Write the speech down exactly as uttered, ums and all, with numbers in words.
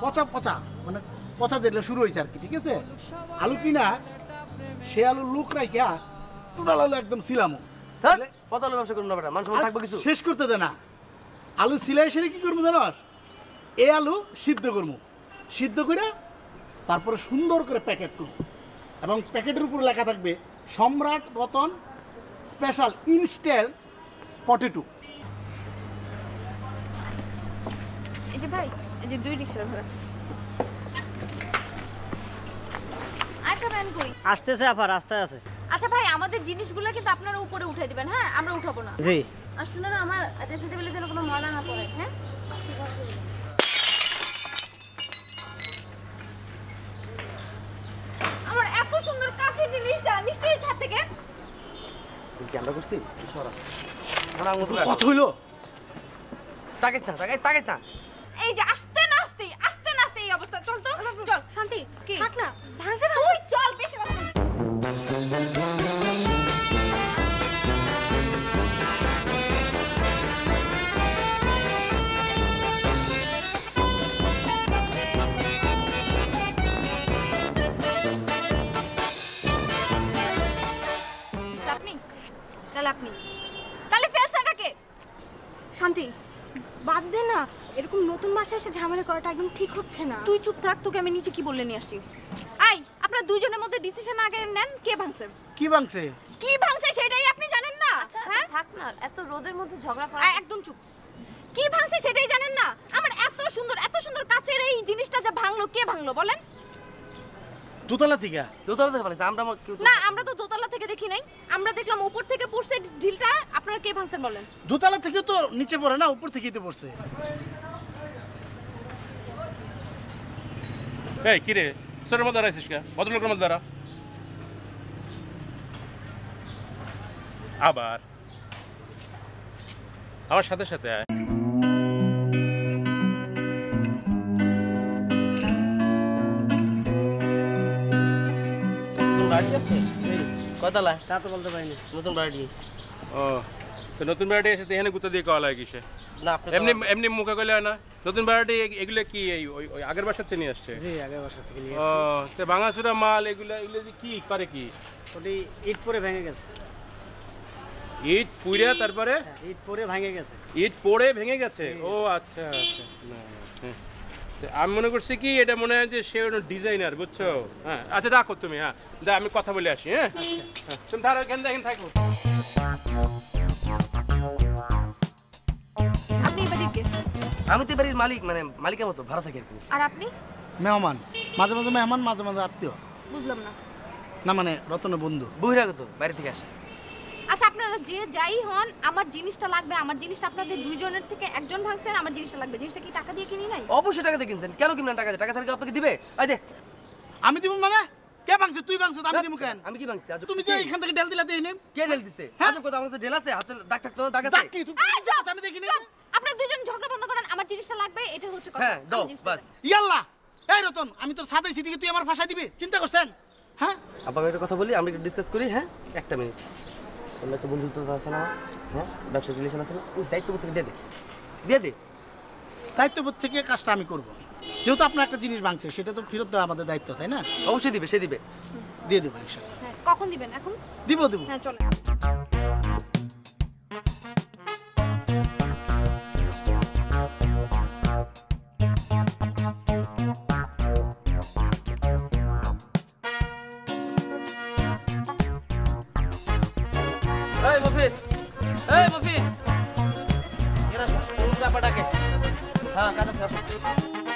পচা পচা মানে পচা যেটা শুরু হয়েছে আর কি, ঠিক আছে? আলু কিনা সে আলু লুক রাইখা টোটাল আলু একদম ছিলামো। পচা আলু ব্যবসা করুন না বেটা, মানুষ থাকবে কিছু। শেষ করতে দে না, আলু সিলাই সেরে কি করবো জানোস? এই আলু সিদ্ধ করবো, সিদ্ধ করে তারপরে সুন্দর করে প্যাকেট করবো এবং প্যাকেটের উপর লেখা থাকবে সম্রাট রতন স্পেশাল ইনস্ট্যান্ট পটেটো। এই যে ভাই, এই যে দুই রিকশা ভাড়া। আচ্ছা ভ্যান কই? আসতেছে আপা, রাস্তায় আছে। আচ্ছা ভাই, আমাদের জিনিসগুলো কিন্তু আপনারা উপরে উঠাই দিবেন, হ্যাঁ? আমরা উঠাবো না। জি। আর শুনে না, আমার ড্রেসিং টেবিলে যেন কোনো ময়লা না পড়ে, হ্যাঁ? আমার এত সুন্দর কাচের জিনিসটা নিশ্চয়ই ছাদ থেকে। কি আমরা করছি? সরা। আমরা আঙুল কত হইলো? তাকাইছ না, তাকাইছ তাকাইছ না। এই যে আস্তে না আস্তে আস্তে না আস্তে এই অবস্থা। চল তো, চল শান্তি। কি? থাক না, ভাঙছে না। তুই চল, বেশি কথা বল। আপনি তাহলে আপনি তাহলে ফেলসাটাকে শান্তি বাদ দে না, এরকম নতুন বাসায় এসে ঝামেলা করাটা একদম ঠিক হচ্ছে না। তুই চুপ থাক, তোকে আমি নিচে কি বলে নিয়ে আসছি। আই, আপনারা দুইজনের মধ্যে ডিসিশন আগে নেন, কে ভাঙছে? কি ভাঙছে? কি ভাঙছে সেটাই আপনি জানেন না? হ্যাঁ থাক না, এত রোদের মধ্যে ঝগড়া করা। আই, একদম চুপ। কি ভাঙছে সেটাই জানেন না? আমার এত সুন্দর এত সুন্দর কাচের এই জিনিসটা যে ভাঙলো, কে ভাঙলো বলেন? দোতলা থেকে? দোতলা থেকে বানাইছে, আমরা না, আমরা তো দোতলা থেকে দেখি নাই, আমরা দেখলাম উপর থেকে পড়ছে ঢিলটা। আপনারা কে ভাঙছেন বলেন? দোতলা থেকে তো নিচে পড়ে না, উপর থেকেই তো পড়ছে। এই কি রে, সরের মধ্যে দাঁড়াইছিস কে? ভদ্রলোকের মধ্যে দাঁড়া। আবার আমার সাথে সাথে আয়। বাড়ি আছে কয়তলা? তা তো বলতে পারিনি। নতুন বাড়ি দিয়েছি। ও, তো নতুন বাড়িতে এসে এখানে গুঁতো দিয়ে কওয়া লাগে কিসে? না আপনি এমনি এমনি মুখে কইলে হয় না? নতুন বাড়িতে এগুলো কি এই ওই ওই আগের বাসার থেকে নিয়ে আসছে? জি, আগের বাসা থেকে নিয়ে ও, তো ভাঙাচুরা মাল এগুলো এগুলো দিয়ে কি করে কি? ওটি ইট পরে ভেঙে গেছে। ইট পুড়ে তারপরে? ইট পরে ভেঙে গেছে। ইট পড়ে ভেঙে গেছে? ও আচ্ছা আচ্ছা। না, হ্যাঁ। তো আমি মনে করছি কি এটা মনে হয় যে সে ডিজাইনার, বুঝছো? হ্যাঁ আচ্ছা, রাখো তুমি। হ্যাঁ যা, আমি কথা বলে আসি। হ্যাঁ হ্যাঁ, তুমি তাহলে এখানে দেখেন থাকো। আপনি এবারে কে? আমি তো বাড়ির মালিক, মানে মালিকের মতো ভাড়া থাকি আর কি। আর আপনি? মেহমান, মাঝে মাঝে মেহমান, মাঝে মাঝে আত্মীয়। বুঝলাম না। না মানে রতনের বন্ধু। বহিরাগত, বাইরে থেকে আসে। আচ্ছা, আপনারা যে যাই হন, আমার জিনিসটা লাগবে। আমার জিনিসটা আপনাদের দুইজনের থেকে একজন ভাঙছেন, আমার জিনিসটা লাগবে। জিনিসটা কি টাকা দিয়ে কিনি নাই? অবশ্যই টাকা দিয়ে কিনছেন। কেন কিনবেন টাকা দিয়ে? টাকা ছাড়া কি আপনাকে দিবে? এই দে। আমি দিব মানে? কে ভাঙছে? তুই ভাঙছে, আমি দিব কেন? আমি কি ভাঙছি? আজ তুমি যে এখান থেকে ডেল দিলা দেই নেম। কে ঢেল দিছে? আজব কথা, আমার কাছে ঢেল আছে, হাতে দাগ থাকতো না, দাগ আছে। দাগ কি? তুমি এই চুপ, আমি দেখি নি। চুপ। আপনারা দুইজন ঝগড়া বন্ধ করেন, আমার জিনিসটা লাগবে, এটা হচ্ছে কথা। হ্যাঁ দাও, আমার জিনিসটা বাস। লাগবে। ইয়াল্লা, এই রতন, আমি তোর সাথে সিদিকে তুই আমার ভাষা দিবি? চিন্তা করছেন? হ্যাঁ আব্বা, আমি একটা কথা বলি, আমরা একটু ডিসকাস করি। হ্যাঁ একটা মিনিট। তোমরা একটা বন্ধুত্ব আছে না? হ্যাঁ, ব্যবসায়িক রিলেশন আছে না? ওই দায়িত্ব থেকে দিয়ে দে, দিয়ে দে। দায়িত্ববোধ থেকে কাজটা আমি করব। যেহেতু আপনার একটা জিনিস ভাঙছে, সেটা তো ফেরত দেওয়া আমাদের দায়িত্ব, তাই না? অবশ্যই দিবে, সে দিবে। দিয়ে দেবো ইনশাআল্লাহ। হ্যাঁ, কখন দিবেন? এখন? দিব দিব। হ্যাঁ চলেন। এই মফিজ, এই মফিজ, এরা সব ব্যাপারটাকে। হ্যাঁ কাজ আছে।